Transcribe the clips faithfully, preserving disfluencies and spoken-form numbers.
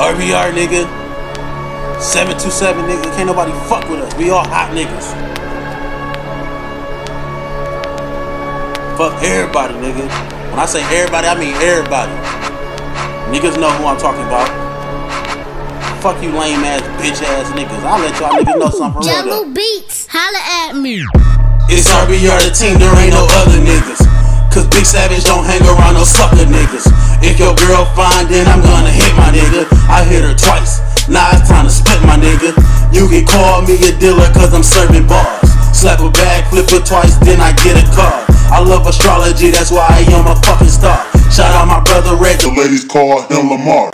R B R, nigga. seven two seven, nigga. Can't nobody fuck with us. We all hot niggas. Fuck everybody, nigga. When I say everybody, I mean everybody. Niggas know who I'm talking about. Fuck you lame ass, bitch ass niggas. I'll let y'all niggas know something for real though. Jello Beats, holla at me. It's R B R the team, there ain't no other niggas. Cause Big Savage don't hang around no sucker niggas. If your girl fine, then I'm gonna hit my nigga. I hit her twice, now it's time to split my nigga. You can call me a dealer cause I'm serving bars. Slap a bag, flip it twice, then I get a car. I love astrology, that's why I am a fucking star. Shout out my brother Red, the ladies call him Lamar.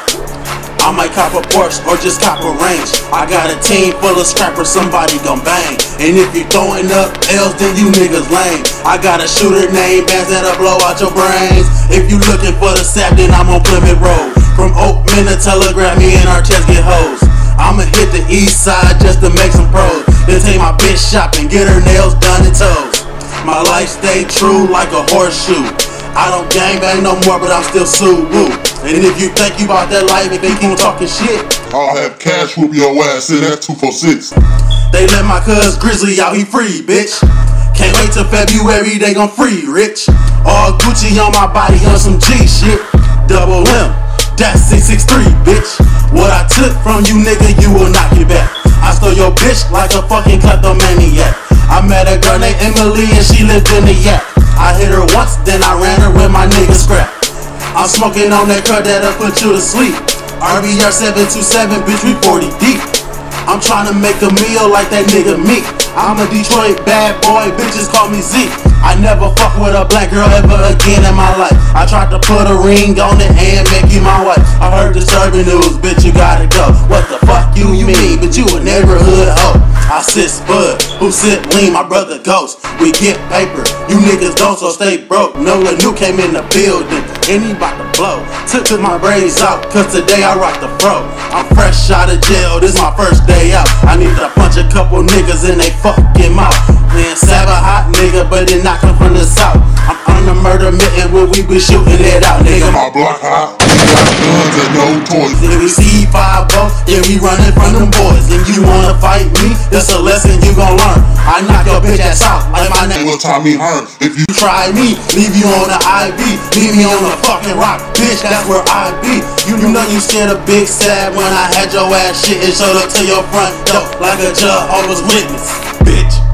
I might cop a Porsche or just cop a range. I got a team full of scrappers, somebody gon' bang. And if you throwing up L's, then you niggas lame. I got a shooter named Bass that'll blow out your brains. If you looking for the sap, then I'm on Plymouth Road. From Oakman to Telegram, me and our chest get hoes. I'ma hit the east side just to make some pros. Then take my bitch shopping, get her nails done and toes. My life stay true like a horseshoe. I don't gangbang no more, but I'm still Suwu. And if you think you about that life and think you talking shit, I'll have cash whoop your ass in that two four six. They let my cuz Grizzly out, he free, bitch. Can't wait till February, they gon' free, rich. All Gucci on my body on some G shit. Double M, that's six six three, bitch. What I took from you, nigga, you will not get back. I stole your bitch like a fucking kleptomaniac. I met a girl named Emily and she lived in the yak. I hit her once, then I ran her with my nigga Scrap. I'm smoking on that crud that'll put you to sleep. R B R seven two seven, bitch, we forty deep. I'm tryna make a meal like that nigga Meek. I'm a Detroit bad boy, bitches call me Zeke. I never fuck with a black girl ever again in my life. I tried to put a ring on it and make you my wife. I heard disturbing news, bitch, you gotta go. What the fuck you, you mean, but you a neighborhood hoe. I sit Spud, who sit Lean, my brother Ghost. We get paper, you niggas don't, so stay broke. Noah New came in the building, and he bout to blow. Took, took my braids out, cause today I rock the fro. I'm fresh out of jail, this my first day out. I need to punch a couple niggas in they fucking mouth. Man, Sab a hot nigga, but it not come from the south. I'm on the murder mitten where we be shooting it out, nigga. My block hot, we got guns and no toys. If we see five oh, yeah, we running from them boys. If you wanna fight me, that's a lesson you gon' learn. I knock your bitch ass out like my name was Tommy Hearn. If you try me, leave you on the I V, leave me on the fucking rock, bitch, that's where I be. You, you know you scared a Big Sad when I had your ass shit and showed up to your front door like a Jehovah's Witness, bitch.